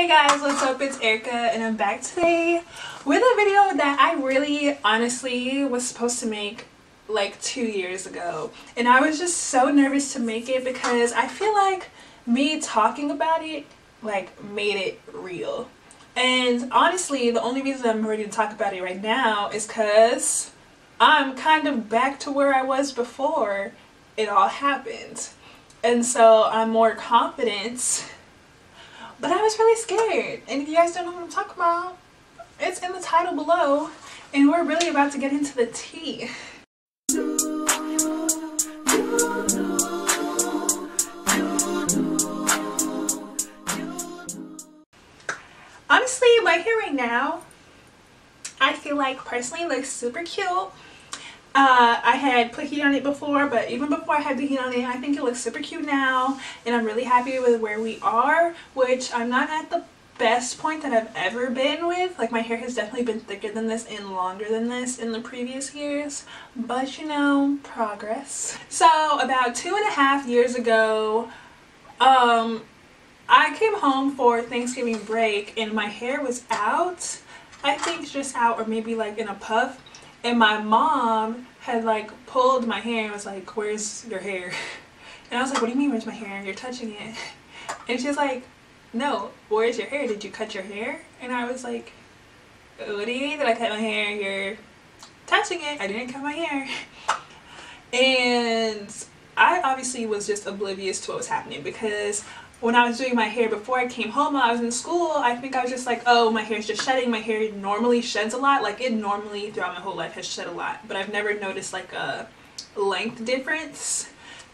Hey guys, what's up? It's Erika and I'm back today with a video that I really honestly was supposed to make like 2 years ago, and I was just so nervous to make it because I feel like me talking about it like made it real. And honestly, the only reason I'm ready to talk about it right now is because I'm kind of back to where I was before it all happened, and so I'm more confident. But I was really scared, and if you guys don't know what I'm talking about, it's in the title below, and we're really about to get into the tea. Honestly, my hair right now, I feel like personally looks super cute. I had put heat on it before, but even before I had the heat on it, I think it looks super cute now, and I'm really happy with where we are, which I'm not at the best point that I've ever been with. Like, my hair has definitely been thicker than this and longer than this in the previous years, but you know, progress. So about 2.5 years ago, I came home for Thanksgiving break and my hair was out. I think just out, or maybe like in a puff. And my mom had like pulled my hair and was like, "Where's your hair?" And I was like, "What do you mean, where's my hair? You're touching it." And she was like, "No, where's your hair? Did you cut your hair?" And I was like, "What do you mean that I cut my hair? You're touching it. I didn't cut my hair." And I obviously was just oblivious to what was happening, because when I was doing my hair before I came home while I was in school, I think I was just like, oh, my hair's just shedding. My hair normally sheds a lot. Like, it normally throughout my whole life has shed a lot, but I've never noticed like a length difference.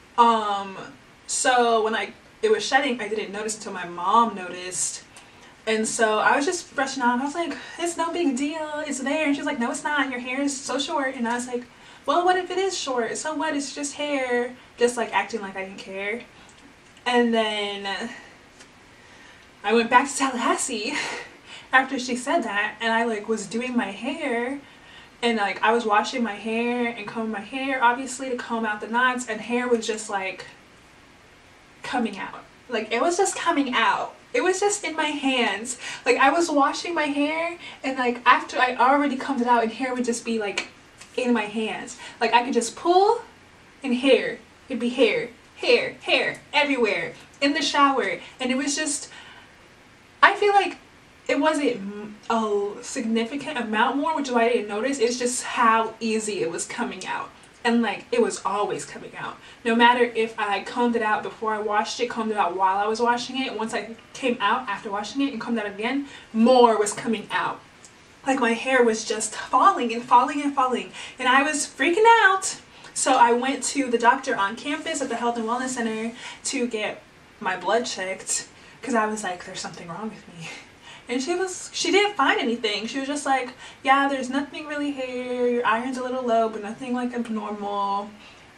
So when it was shedding, I didn't notice until my mom noticed. And so I was just brushing off. I was like, "It's no big deal. It's there." And she was like, "No, it's not. Your hair is so short." And I was like, "Well, what if it is short? So what? It's just hair." Just like acting like I didn't care. And then I went back to Tallahassee after she said that, and I like was doing my hair, and like I was washing my hair and combing my hair, obviously, to comb out the knots, and hair was just like coming out. Like, it was just coming out. It was just in my hands. Like, I was washing my hair, and like after I already combed it out, and hair would just be like in my hands. Like, I could just pull and hair. It'd be hair. Hair everywhere in the shower. And it was just, I feel like it wasn't a significant amount more, which is why I didn't notice. It's just how easy it was coming out, and like it was always coming out, no matter if I combed it out before I washed it, combed it out while I was washing it. Once I came out after washing it and combed it out again, more was coming out. Like, my hair was just falling and falling and falling, and I was freaking out. So I went to the doctor on campus at the Health and Wellness Center to get my blood checked, because I was like, there's something wrong with me. And she didn't find anything. She was just like, "Yeah, there's nothing really here. Your iron's a little low, but nothing like abnormal."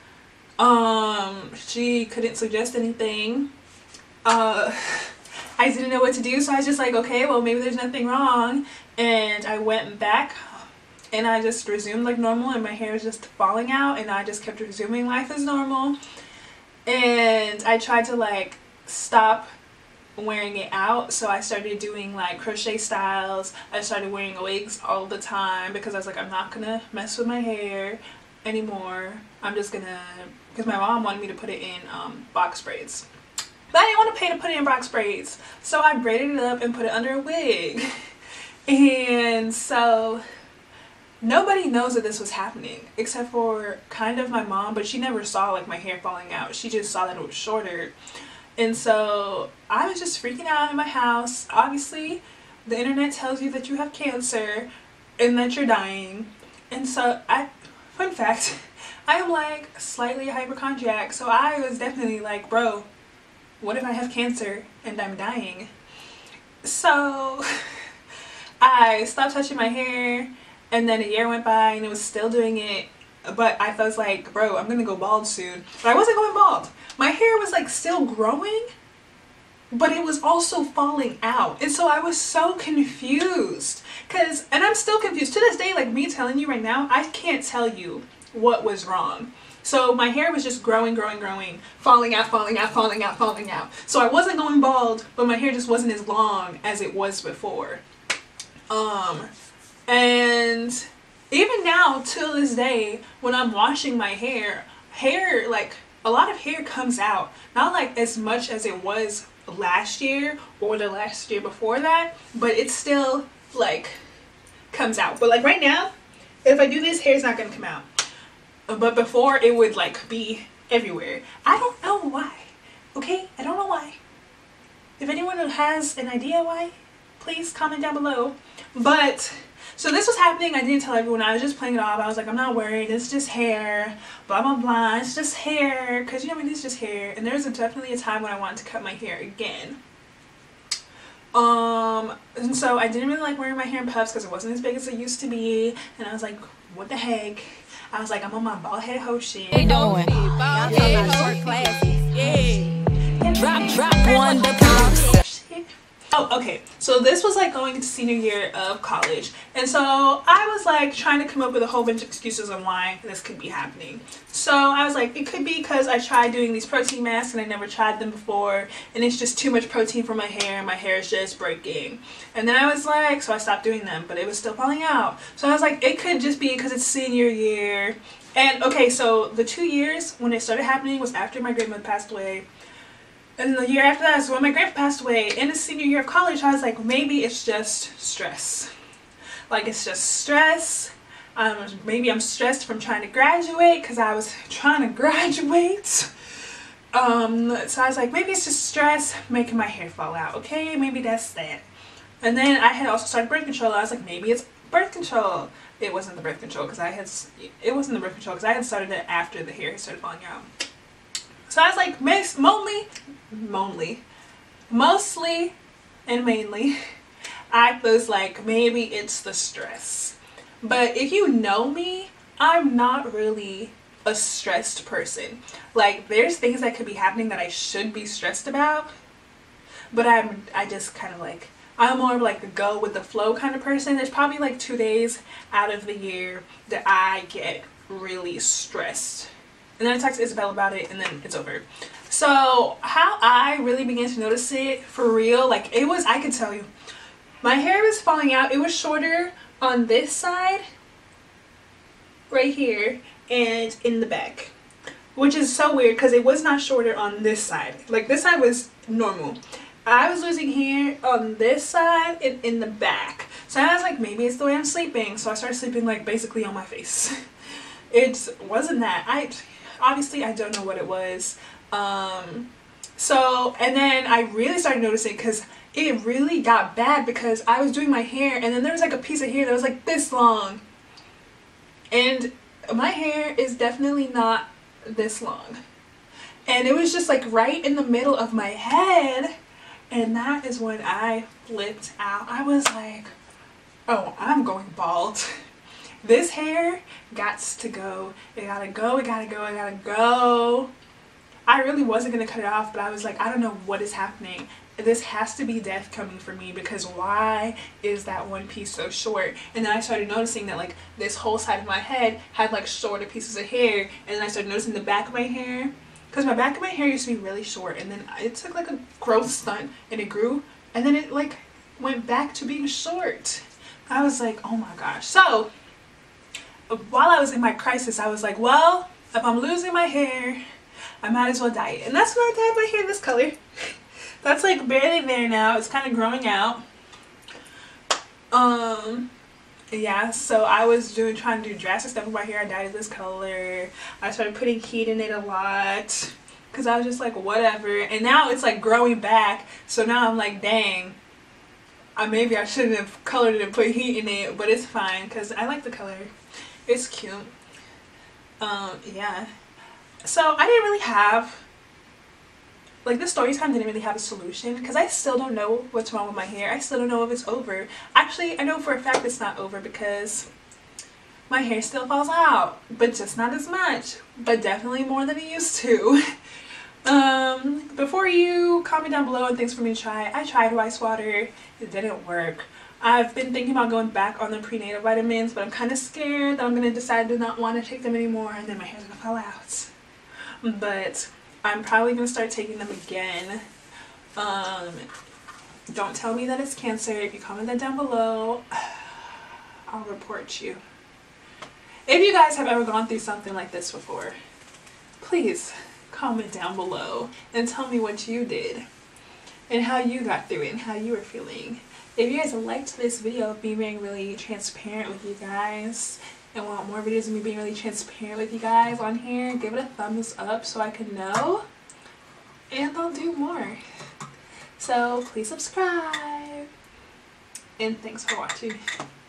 She couldn't suggest anything. I didn't know what to do, so I was just like, okay, well, maybe there's nothing wrong. And I went back and I just resumed like normal, and my hair was just falling out, and I just kept resuming life as normal. And I tried to like stop wearing it out, so I started doing like crochet styles. I started wearing wigs all the time because I was like, I'm not gonna mess with my hair anymore. I'm just gonna, because my mom wanted me to put it in box braids, but I didn't want to pay to put it in box braids, so I braided it up and put it under a wig. And so nobody knows that this was happening except for kind of my mom, but she never saw like my hair falling out. She just saw that it was shorter. And so I was just freaking out in my house. Obviously, the internet tells you that you have cancer and that you're dying. And so fun fact, I am like slightly a hypochondriac. So I was definitely like, bro, what if I have cancer and I'm dying? So I stopped touching my hair. And then a year went by and it was still doing it, but I was like, bro, I'm gonna go bald soon. But I wasn't going bald. My hair was like still growing, but it was also falling out. And so I was so confused, and I'm still confused to this day. Like, me telling you right now, I can't tell you what was wrong. So my hair was just growing, falling out, falling out, falling out, falling out. So I wasn't going bald, but my hair just wasn't as long as it was before. And even now, till this day, when I'm washing my hair, like, a lot of hair comes out. Not like as much as it was last year or the last year before that, but it still, like, comes out. But like right now, if I do this, hair's not gonna come out. But before, it would like be everywhere. I don't know why. Okay, I don't know why. If anyone has an idea why, please comment down below. But so this was happening. I didn't tell everyone. I was just playing it off. I was like, I'm not worried. It's just hair. Blah blah blah. It's just hair. Cause you know, I mean, it's just hair. And there's definitely a time when I wanted to cut my hair again. And so I didn't really like wearing my hair in puffs because it wasn't as big as it used to be. And I was like, what the heck? I was like, I'm on my bald head hoe shit. They doing bald head hoe classes. Yeah. Drop one the pops. Oh, okay. So this was like going into senior year of college. And so I was like trying to come up with a whole bunch of excuses on why this could be happening. So I was like, it could be because I tried doing these protein masks and I never tried them before. And it's just too much protein for my hair and my hair is just breaking. And then I was like, so I stopped doing them, but it was still falling out. So I was like, it could just be because it's senior year. And okay, so the 2 years when it started happening was after my grandmother passed away. And the year after that is when my grandpa passed away. In the senior year of college, I was like, maybe it's just stress. Like, it's just stress. Maybe I'm stressed from trying to graduate because I was trying to graduate. So I was like, maybe it's just stress making my hair fall out. Okay, maybe that's that. And then I had also started birth control. I was like, maybe it's birth control. It wasn't the birth control because I had started it after the hair started falling out. So I was like, mostly and mainly, I was like, maybe it's the stress. But if you know me, I'm not really a stressed person. Like, there's things that could be happening that I should be stressed about, but I just kind of like, I'm more of like a go with the flow kind of person. There's probably like 2 days out of the year that I get really stressed. And then I text Isabel about it and then it's over. So how I really began to notice it for real, like it was, I could tell you, my hair was falling out. It was shorter on this side, right here, and in the back. Which is so weird because it was not shorter on this side. Like this side was normal. I was losing hair on this side and in the back. So I was like, maybe it's the way I'm sleeping. So I started sleeping like basically on my face. It wasn't that. Obviously I don't know what it was. So, and then I really started noticing because it really got bad because I was doing my hair and then there was like a piece of hair that was like this long. And my hair is definitely not this long. And it was just like right in the middle of my head. And that is when I flipped out. I was like, oh, I'm going bald. This hair gots to go. It gotta go, it gotta go, it gotta go. I really wasn't gonna cut it off, but I was like, I don't know what is happening. This has to be death coming for me because why is that one piece so short? And then I started noticing that like this whole side of my head had like shorter pieces of hair. And then I started noticing the back of my hair. Because my back of my hair used to be really short. And then it took like a growth stunt and it grew. And then it like went back to being short. I was like, oh my gosh. So while I was in my crisis, I was like, well, if I'm losing my hair, I might as well dye it. And that's when I dyed my hair this color. That's like barely there now. It's kind of growing out. Yeah, so I was trying to do drastic stuff with my hair. I dyed it this color. I started putting heat in it a lot because I was just like, whatever. And now it's like growing back. So now I'm like, dang, maybe I shouldn't have colored it and put heat in it, but it's fine because I like the color. It's cute. Yeah. So I didn't really have, like, this story time didn't really have a solution because I still don't know what's wrong with my hair. I still don't know if it's over. Actually, I know for a fact it's not over because my hair still falls out, but just not as much, but definitely more than it used to. Before you comment down below and things for me to try, I tried rice water. It didn't work. I've been thinking about going back on the prenatal vitamins, but I'm kind of scared that I'm going to decide to not want to take them anymore and then my hair's going to fall out. But I'm probably going to start taking them again. Don't tell me that it's cancer. If you comment that down below, I'll report you. If you guys have ever gone through something like this before, please comment down below and tell me what you did and how you got through it and how you were feeling. If you guys liked this video of me being really transparent with you guys and want more videos of me being really transparent with you guys on here, give it a thumbs up so I can know, and I'll do more. So please subscribe, and thanks for watching.